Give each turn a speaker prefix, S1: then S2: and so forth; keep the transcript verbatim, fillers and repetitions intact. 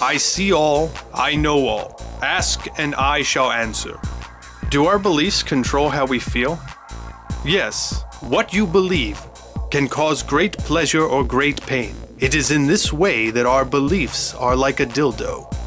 S1: I see all, I know all. Ask and I shall answer. Do our beliefs control how we feel? Yes, what you believe can cause great pleasure or great pain. It is in this way that our beliefs are like a dildo.